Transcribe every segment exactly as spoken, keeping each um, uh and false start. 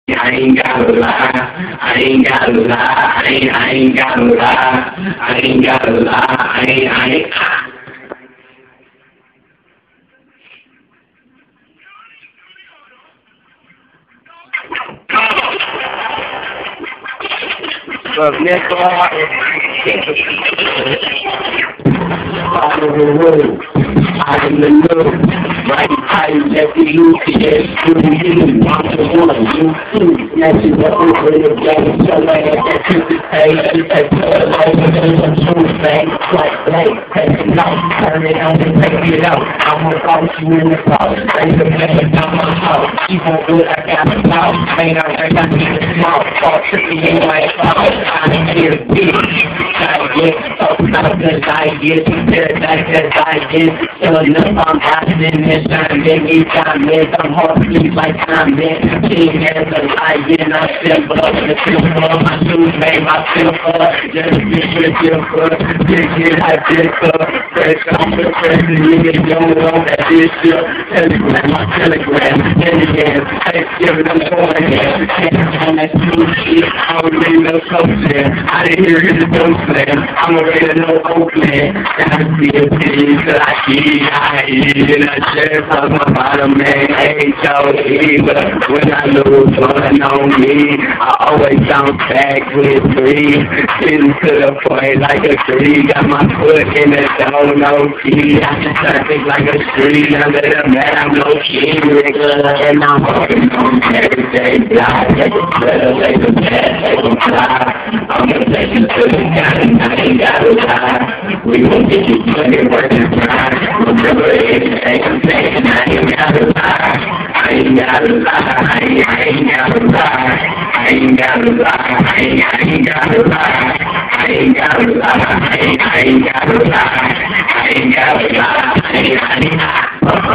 I ain't gotta lie, I ain't gotta lie, I ain't, I ain't gotta lie, I ain't gotta lie, I ain't, I ain't. But next one, out of the room, out in the room, right tight, let the loose, yes, through you, one to one, you two, snatching the over the game, so I had that participation, that blood over the truth, bang, like blank, take it out, turn it on and take it out, I'm gonna bounce you in the crowd, bring the man down my house, she won't do it, I got it out, man, I think I need a small, all trippy in my house, I ain't here to be, I get, talk about the I get, paradise as I get, filling up, I'm hiding in this time, baby, time, man, I'm hard to sleep like time, man, king as a lion, I step up, the silver, my shoes made my silver, just be with your foot, big it, I did up, fresh off the press, nigga, young on that this shit, telegram, my telegram, and again, Thanksgiving, I'm going in, hands on that smooth shit, I don't really know something, I didn't hear his dope slam, I'm already no Oakland, and I see a piece that I eat, I eat, and I share from my bottom, man, I ain't so either, when I lose one on me, I always bounce back with three, getting to the point like a tree, got my foot in the zone, no key, I can traffic like a street, under the mat, I'm no key, nigga, and I'm working on every day, fly, take a better, take a bad, take a fly, I'm gonna take you to the county, I ain't gotta lie, we gon' get you money, working grind, remember anything I'm saying, I ain't gotta lie, I ain't gotta lie, I ain't, I ain't gotta lie, I ain't gotta lie, I ain't, I ain't gotta lie, I ain't gotta lie, I ain't, I ain't gotta lie, I ain't gotta lie, I ain't, I ain't lie.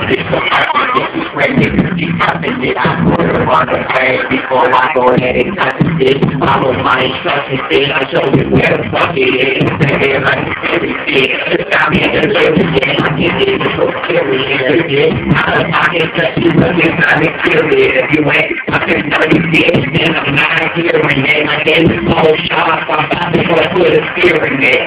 Keep popping it, I put her on the way before I go ahead and cut the shit. I'm on my instructions, shit. I show you where the fuck it is. Say it like everything. It's got me in the everything. I get it, it's so serious, shit. Out of pocket, touch you, but it's not a serious. If you ain't fucking dirty shit, then I'm not hearing it. I get the whole shot, I'm about to go put a spear in it.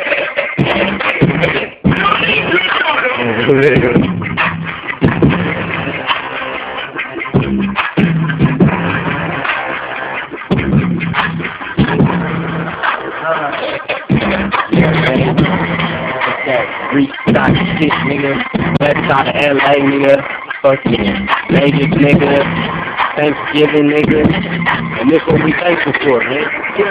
Reach side shit, nigga. West side of L A, nigga. Fucking Vegas, nigga. Thanksgiving, nigga. And this what we thankful for, man.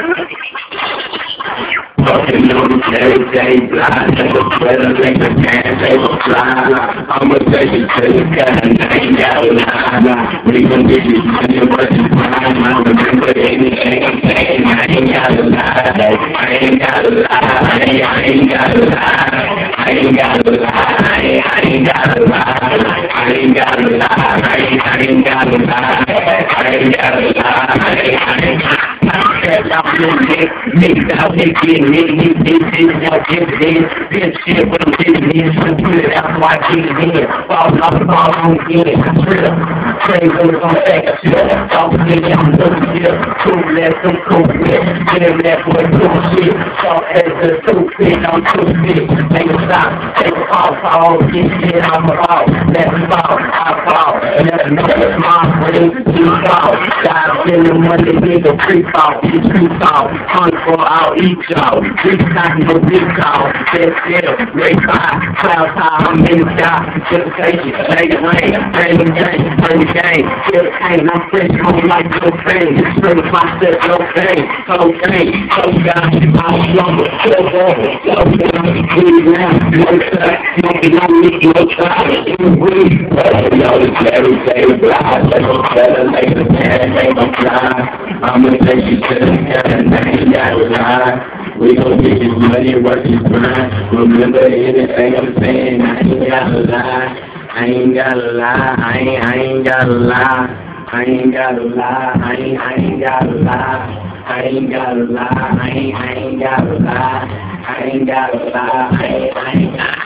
Fucking on every day, fly, take a sweater, make a can, take a fly. I'ma take you to the sky, and I ain't gotta lie. We gon' get you money, what you find. I remember anything I'm saying, I ain't gotta lie. I ain't gotta lie, I ain't, I ain't gotta lie. I ain't gotta lie, I ain't, I ain't gotta lie. I ain't gotta lie, I ain't, I ain't gotta lie. I ain't gotta lie, I ain't, I ain't gotta lie. Out your dick, mixed out, they get me, you did this, now get this, this shit, what I'm getting in, so put it out, so I get it in, fall off the ball, I'm getting it, trip, train goes on back, trip, off the nigga, I'm looking here, cool, that's some cool shit, get that boy, cool shit, soft as the two fit, I'm too fit, make a stop, take a off, all, get shit, I'm a ball, let me fall, I fall, and that's another small ring, you fall, dive in the money, nigga, free fall, you free fall, hunt for I'll eat y'all, big time, no big call, best hill, great high, cloud high, I'm in the sky, just take it, make it rain, rain the game, rain the game, feel pain, I'm fresh, home like no pain, straight my step, no pain, so pain, so down, I'm slumber, so over, so down, breathe now, no touch, smoking on me, no time, you breathe, you know this every day, fly, take a better, make a man, make a fly, I'ma take you to the sky, and I ain't gotta lie, we gon' get this money, work this grind, remember anything I'm saying, I ain't gotta lie. I ain't gotta lie, I ain't, I ain't gotta lie, I ain't gotta lie, I ain't, I ain't gotta lie, I ain't gotta lie, I ain't, I ain't gotta lie, I ain't gotta lie, I ain't, I ain't gotta lie.